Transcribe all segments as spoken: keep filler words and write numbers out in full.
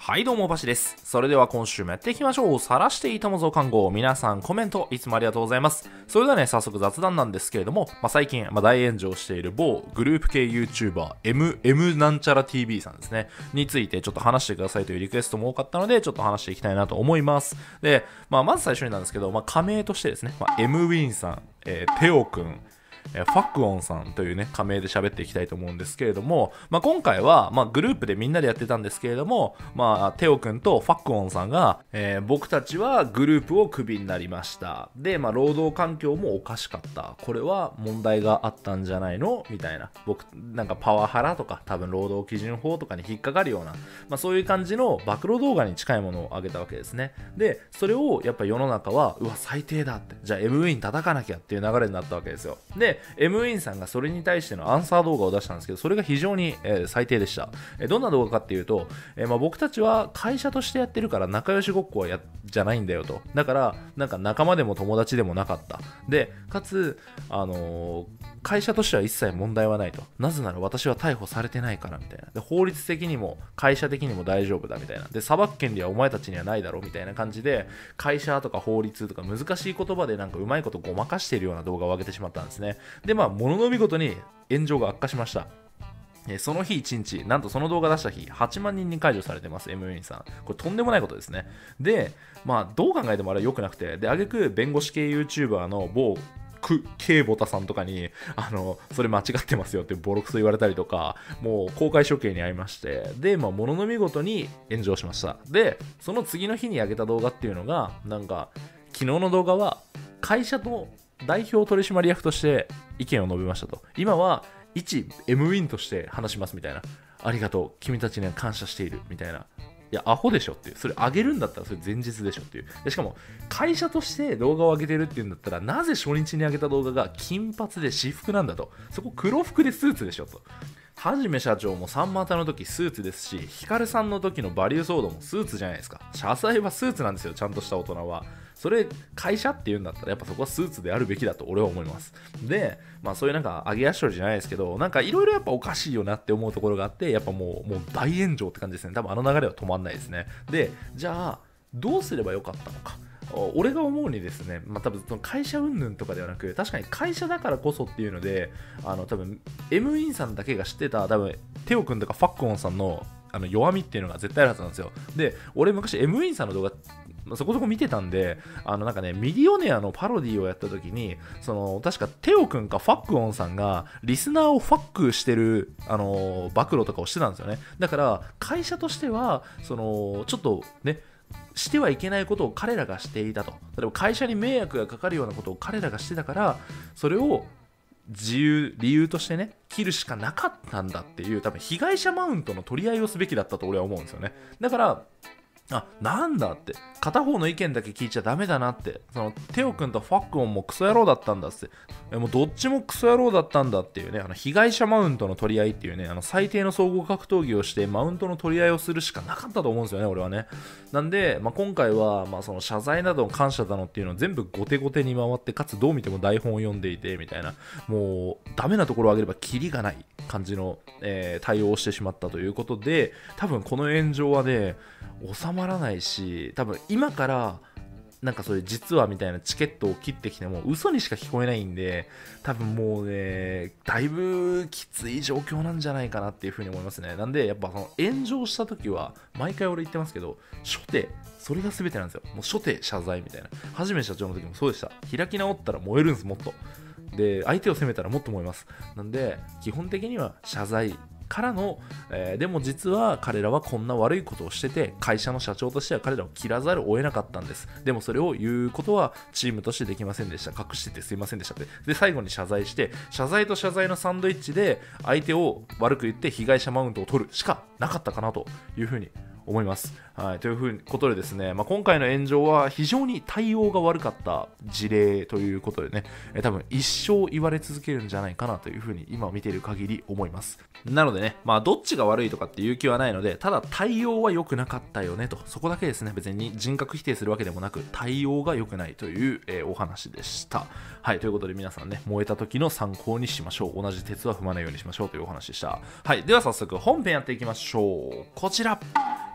はいどうも、バシです。それでは今週もやっていきましょう。晒していたもぞ看護。皆さんコメントいつもありがとうございます。それではね、早速雑談なんですけれども、まあ、最近、まあ、大炎上している某グループ系 YouTuber M、M なんちゃら ティーブイ さんですね。についてちょっと話してくださいというリクエストも多かったので、ちょっと話していきたいなと思います。で、まあ、まず最初になんですけど、まあ、仮名としてですね、まあ、M ウィンさん、えー、テオくん、ファクオンさんというね、仮名で喋っていきたいと思うんですけれども、まあ、今回は、まあ、グループでみんなでやってたんですけれども、まあ、テオくんとファクオンさんが、えー、僕たちはグループをクビになりました。で、まあ、労働環境もおかしかった。これは問題があったんじゃないのみたいな。僕、なんかパワハラとか、多分労働基準法とかに引っかかるような、まあ、そういう感じの暴露動画に近いものを上げたわけですね。で、それをやっぱ世の中は、うわ、最低だって。じゃあ エム ウィン叩かなきゃっていう流れになったわけですよ。で、M ウィンさんがそれに対してのアンサー動画を出したんですけど、それが非常に、えー、最低でした。えー、どんな動画かっていうと、えーまあ、僕たちは会社としてやってるから仲良しごっこはやじゃないんだよと。だから、なんか仲間でも友達でもなかった。で、かつ、あのー、会社としては一切問題はないと。なぜなら私は逮捕されてないからみたいな。で、法律的にも会社的にも大丈夫だみたいな。で、裁く権利はお前たちにはないだろうみたいな感じで、会社とか法律とか難しい言葉でなんかうまいことごまかしているような動画を上げてしまったんですね。で、まあ、ものの見事に炎上が悪化しました。その日いちにち、なんとその動画出した日、はちまんにんに解除されてます、エムウィンさん。これとんでもないことですね。で、まあ、どう考えてもあれは良くなくて、で、挙句弁護士系 YouTuber の某く、K ボタさんとかに、あの、それ間違ってますよってボロクソ言われたりとか、もう公開処刑に遭いまして、で、まあ、ものの見事に炎上しました。で、その次の日に上げた動画っていうのが、なんか、昨日の動画は、会社と代表取締役として意見を述べましたと。今は一 エム ウィンとして話しますみたいな。ありがとう。君たちには感謝しているみたいな。いや、アホでしょっていう。それ上げるんだったらそれ前日でしょっていう。でしかも、会社として動画を上げてるっていうんだったら、なぜ初日に上げた動画が金髪で私服なんだと。そこ黒服でスーツでしょと。はじめ社長もさんまたの時スーツですし、ヒカルさんの時のバリューソードもスーツじゃないですか。謝罪はスーツなんですよ、ちゃんとした大人は。それ、会社って言うんだったら、やっぱそこはスーツであるべきだと俺は思います。で、まあそういうなんか、揚げ足取りじゃないですけど、なんかいろいろやっぱおかしいよなって思うところがあって、やっぱもう、もう大炎上って感じですね。多分あの流れは止まんないですね。で、じゃあ、どうすればよかったのか。俺が思うにですね、まあ、多分その会社云々とかではなく、確かに会社だからこそっていうので、あの多分 エム ウィンさんだけが知ってた、多分テオ君とかファックオンさんのあの弱みっていうのが絶対あるはずなんですよ。で、俺昔 エム ウィンさんの動画そこそこ見てたんで、あのなんかね、ミリオネアのパロディをやった時に、その確かテオ君かファックオンさんがリスナーをファックしてる、あの暴露とかをしてたんですよね。だから会社としてはそのちょっとね、してはいけないことを彼らがしていたと。例えば会社に迷惑がかかるようなことを彼らがしてたから、それを自由、理由としてね、切るしかなかったんだっていう、多分被害者マウントの取り合いをすべきだったと俺は思うんですよね。だから、あ、なんだって、片方の意見だけ聞いちゃダメだなって、そのテオ君とファックオンもクソ野郎だったんだって、もうどっちもクソ野郎だったんだっていうね、あの被害者マウントの取り合いっていうね、あの最低の総合格闘技をしてマウントの取り合いをするしかなかったと思うんですよね、俺はね。なんで、まあ、今回は、まあ、その謝罪などの感謝だのっていうのを全部後手後手に回って、かつどう見ても台本を読んでいてみたいな、もうダメなところを上げればキリがない感じの、えー、対応をしてしまったということで、多分この炎上はね、収まらないし、多分今からなんかそういう実はみたいなチケットを切ってきても嘘にしか聞こえないんで、多分もうね、だいぶきつい状況なんじゃないかなっていうふうに思いますね。なんでやっぱその炎上した時は毎回俺言ってますけど、初手それが全てなんですよ。もう初手謝罪みたいな。はじめ社長の時もそうでした。開き直ったら燃えるんです、もっと。で、相手を責めたらもっと燃えます。なんで基本的には謝罪からの、えー、でも実は彼らはこんな悪いことをしてて、会社の社長としては彼らを切らざるを得なかったんです。でもそれを言うことはチームとしてできませんでした。隠しててすいませんでしたって。で、最後に謝罪して、謝罪と謝罪のサンドイッチで相手を悪く言って被害者マウントを取るしかなかったかなというふうに思います。はい、というふうにことでですね、まあ、今回の炎上は非常に対応が悪かった事例ということでね、え多分一生言われ続けるんじゃないかなというふうに今見ている限り思います。なのでね、まあどっちが悪いとかっていう気はないので、ただ対応は良くなかったよねと、そこだけですね。別に人格否定するわけでもなく、対応が良くないという、えー、お話でした。はい、ということで皆さんね、燃えた時の参考にしましょう。同じ鉄は踏まないようにしましょうというお話でした。はい、では早速本編やっていきましょう。こちら。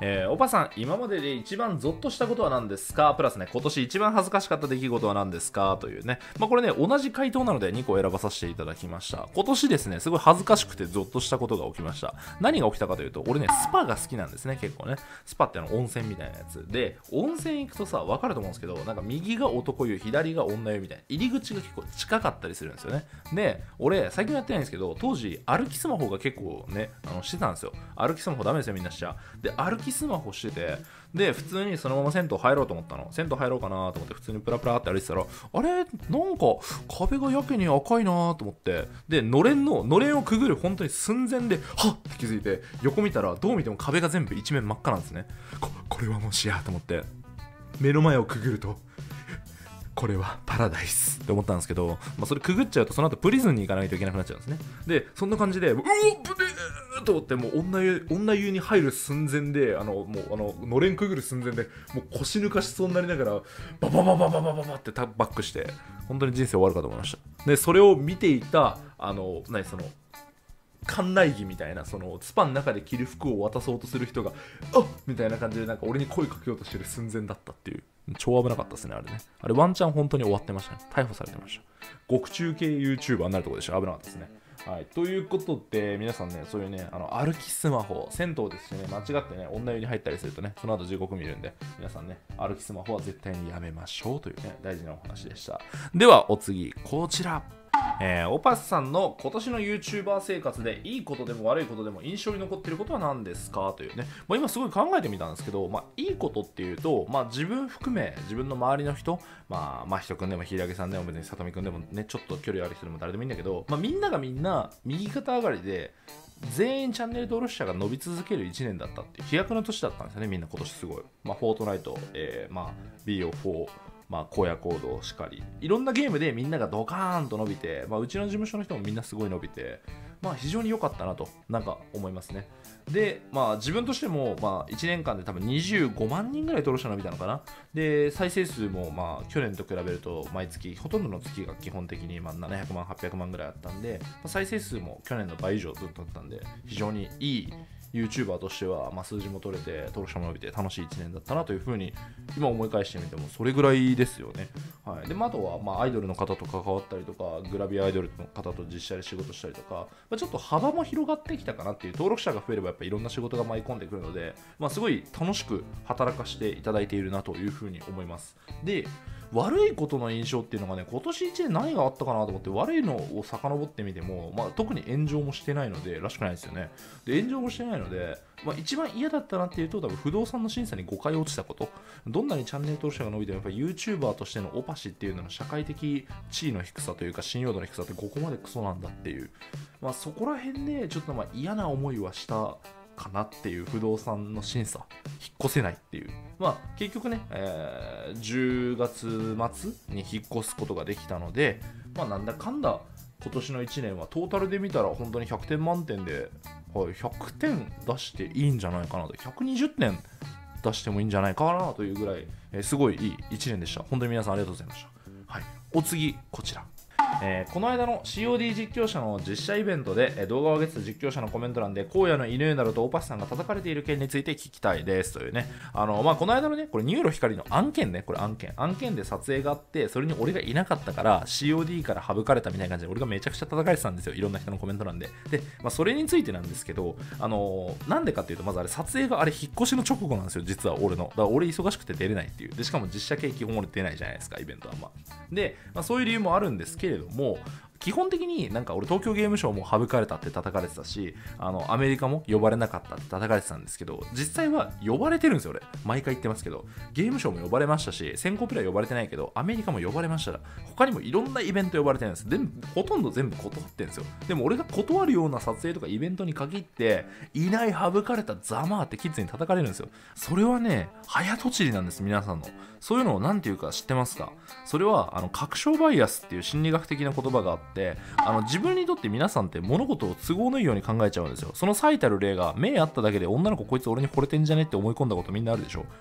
えー、おぱさん、今までで一番ゾッとしたことは何ですか？プラスね、今年一番恥ずかしかった出来事は何ですか？というね。まあこれね、同じ回答なのでにこ選ばさせていただきました。今年ですね、すごい恥ずかしくてゾッとしたことが起きました。何が起きたかというと、俺ね、スパが好きなんですね、結構ね。スパってあの温泉みたいなやつ。で、温泉行くとさ、わかると思うんですけど、なんか右が男湯、左が女湯みたいな。入り口が結構近かったりするんですよね。で、俺、最近やってないんですけど、当時、歩きスマホが結構ね、あのしてたんですよ。歩きスマホダメですよ、みんなしちゃ。で、歩きスマホしてて、で、普通にそのまま銭湯入ろうと思ったの。銭湯入ろうかなと思って、普通にプラプラって歩いてたら、あれなんか壁がやけに赤いなと思って、で、のれんの、のれんをくぐる本当に寸前で、はっって気づいて、横見たら、どう見ても壁が全部一面真っ赤なんですね。こ、これはもしやと思って、目の前をくぐると、これはパラダイスって思ったんですけど、まあ、それくぐっちゃうとその後プリズンに行かないといけなくなっちゃうんですね。で、そんな感じで、うおっぶねーと思って、もう女湯、女湯に入る寸前で、あの、もう、あの、のれんくぐる寸前で、もう腰抜かしそうになりながら、ババババババババってバックして、本当に人生終わるかと思いました。で、それを見ていた、あの、何その、館内着みたいな、そのスパの中で着る服を渡そうとする人が、あっみたいな感じでなんか俺に声かけようとしてる寸前だったっていう、超危なかったですね、あれね。あれワンチャン本当に終わってましたね。逮捕されてました。獄中系 YouTuber になるところでした。危なかったですね。はい。ということで、皆さんね、そういうね、あの歩きスマホ、銭湯ですしね、間違ってね、女湯に入ったりするとね、その後地獄見るんで、皆さんね、歩きスマホは絶対にやめましょうというね、大事なお話でした。では、お次、こちら。えー、オパスさんの今年の YouTuber 生活でいいことでも悪いことでも印象に残っていることは何ですかというね、まあ、今すごい考えてみたんですけど、まあ、いいことっていうと、まあ、自分含め自分の周りの人、まあ、真人くんでも平木さんでも別に里見くんでもね、ちょっと距離ある人でも誰でもいいんだけど、まあ、みんながみんな右肩上がりで全員チャンネル登録者が伸び続けるいちねんだったっていう飛躍の年だったんですよね、みんな今年すごい。まあ、フォートナイト、えー、まあ ビーオーフォー、まあ、荒野行動しかり、いろんなゲームでみんながドカーンと伸びて、まあ、うちの事務所の人もみんなすごい伸びて、まあ、非常に良かったなとなんか思いますね。で、まあ、自分としても、まあ、いちねんかんで多分にじゅうごまんにんぐらい登録者伸びたのかな。で、再生数も、まあ、去年と比べると毎月ほとんどの月が基本的にまあななひゃくまんはっぴゃくまんぐらいあったんで、まあ、再生数も去年の倍以上ずっとあったんで、非常にいいYouTuber としては、まあ、数字も取れて登録者も伸びて楽しいいちねんだったなというふうに今思い返してみてもそれぐらいですよね。はい、で、まあ、あとは、まあ、アイドルの方と関わったりとかグラビアアイドルの方と実写で仕事したりとか、まあ、ちょっと幅も広がってきたかなっていう、登録者が増えればやっぱいろんな仕事が舞い込んでくるので、まあ、すごい楽しく働かせていただいているなというふうに思います。で、悪いことの印象っていうのがね、今年いちねん何があったかなと思って悪いのを遡ってみても、まあ、特に炎上もしてないのでらしくないですよね。で、炎上もしてないので、まあ、一番嫌だったなっていうと多分不動産の審査にごかい落ちたこと。どんなにチャンネル登録者が伸びてもやっぱり YouTuber としてのオパシっていうのの社会的地位の低さというか信用度の低さってここまでクソなんだっていう、まあ、そこら辺でちょっとまあ嫌な思いはしたかなっていう。不動産の審査引っ越せないっていう、まあ結局ね、えー、じゅうがつ末に引っ越すことができたので、まあなんだかんだ今年のいちねんはトータルで見たら本当にひゃくてん満点で、はい、ひゃくてん出していいんじゃないかなと、ひゃくにじゅってん出してもいいんじゃないかなというぐらい、えー、すごいいいいちねんでした。本当に皆さんありがとうございました。はい、お次こちら。えー、この間の シーオーディー 実況者の実写イベントで、えー、動画を上げてた実況者のコメント欄で荒野の犬などとオパシさんが叩かれている件について聞きたいですというね。あのまあこの間のね、これニューロ光の案件ね、これ案件案件で撮影があって、それに俺がいなかったから シーオーディー から省かれたみたいな感じで俺がめちゃくちゃ叩かれてたんですよ、いろんな人のコメント欄で。で、まあ、それについてなんですけど、あのー、なんでかっていうと、まずあれ撮影があれ引っ越しの直後なんですよ、実は俺の。だから俺忙しくて出れないっていう。でしかも実写系基本俺出ないじゃないですか、イベントは。まあで、まあ、そういう理由もあるんですけれども、基本的になんか俺東京ゲームショウも省かれたって叩かれてたし、あのアメリカも呼ばれなかったって叩かれてたんですけど、実際は呼ばれてるんですよ俺。毎回言ってますけど、ゲームショウも呼ばれましたし、先行プレイは呼ばれてないけどアメリカも呼ばれましたら、他にもいろんなイベント呼ばれてるんです。でほとんど全部断ってるんですよ。でも俺が断るような撮影とかイベントに限っていない省かれたざまーってキッズに叩かれるんですよ。それはね、早とちりなんです、皆さんの。そういうのを何て言うか知ってますか？それはあの確証バイアスっていう心理学的な言葉があって、あの自分にとって皆さんって物事を都合のいいように考えちゃうんですよ。その最たる例が、目あっただけで女の子こいつ俺に惚れてんじゃねって思い込んだことみんなあるでしょ。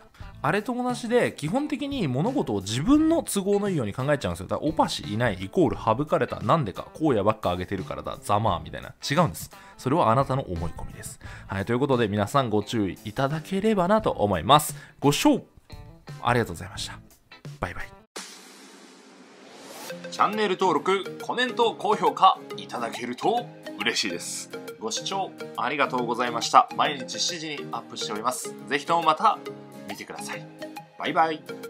あれと同じで、基本的に物事を自分の都合のいいように考えちゃうんですよ。だからオパシいないイコール省かれた、なんでか、荒野ばっか上げてるからだ、ざまあみたいな。違うんです。それはあなたの思い込みです。はい、ということで皆さんご注意いただければなと思います。ご視聴ありがとうございました。バイバイ。チャンネル登録、コメント、高評価いただけると嬉しいです。ご視聴ありがとうございました。毎日しちじにアップしております。ぜひともまた見てください。バイバイ。